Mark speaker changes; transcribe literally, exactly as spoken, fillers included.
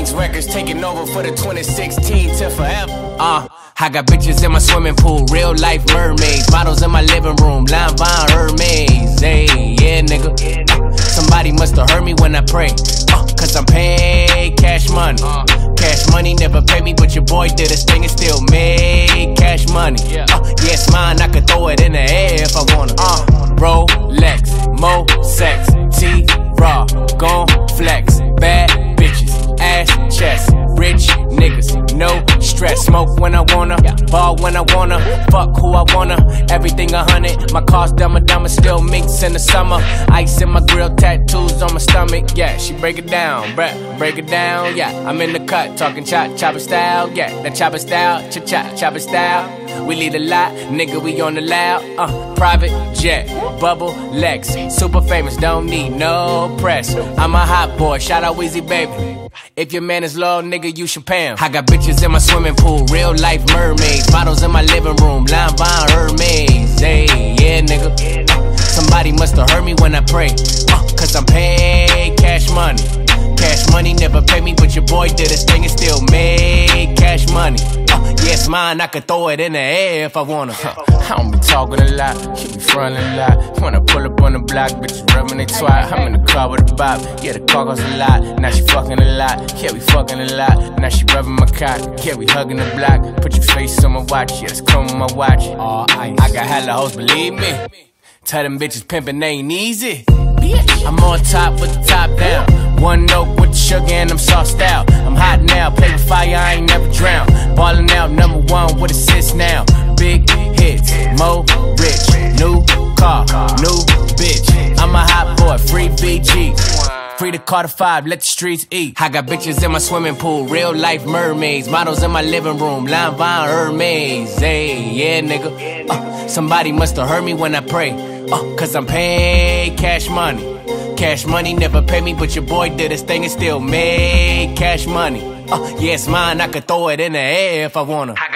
Speaker 1: Queens records taking over for the twenty sixteen till forever. Uh, I got bitches in my swimming pool, real life mermaids. Models in my living room, Line Von Hermes. Hey, yeah, nigga. Somebody must have heard me when I pray. Uh, Cause I'm paid cash money. Cash money never paid me, but your boy did his thing and still made cash money. Uh, yeah, it's mine, I could throw it in the air if I wanna. Uh, Rolex, Mo sex, T-Raw, gon' flex. Bad bitches, ass chest, rich niggas, no stress. Smoke when I wanna, ball when I wanna, fuck who I wanna. Everything a hundred, my car's dumber, dumber, still minks in the summer. Ice in my grill, tattoos on my stomach. Yeah, she break it down, bruh, break it down. Yeah, I'm in the cut, talking chop, chopper style. Yeah, that chopper style, cha cha, chopper style. We lead a lot, nigga, we on the loud. Uh, private jet, bubble Lex, super famous, don't need no press. I'm a hot boy, shout out Weezy baby. If your man is low, nigga, you should pay him. I got bitches in my swimming pool, real life mermaids. Models in my living room, Line Von Hermes. Hey, yeah, nigga. Uh, somebody must have heard me when I pray. Uh, Cause I'm paid cash money. Cash money never paid me, but your boy did his thing and still made cash money. Uh, yeah, it's mine, I could throw it in the air if I wanna. Huh. I don't be talking a lot, keep me frontin' a lot. When I pull up on the block, bitches rubbing they twat. I'm in the car with a bop, yeah, the car goes a lot. Now she fucking a lot, yeah, we fucking a lot. Now she rubbing my cock, yeah, we hugging the block. Put your face on my watch, yeah, that's come on my watch. All ice. I got hella hoes, believe me. Tell them bitches pimpin' ain't easy. I'm on top with the top down. One note with the sugar and I'm sauced out. I'm hot now, play with fire, I ain't never drown. Ballin' out, number one with assists now. Big hits, Mo rich, new car, new bitch. I'm a hot boy, free B G. Free to Carter five, let the streets eat. I got bitches in my swimming pool, real life mermaids. Models in my living room, Line Von Hermes. Hey, yeah, nigga. Uh, somebody must have heard me when I pray. Uh, Cause I'm paid cash money. Cash money never paid me, but your boy did his thing and still made cash money. Uh, yeah, it's mine, I could throw it in the air if I wanna.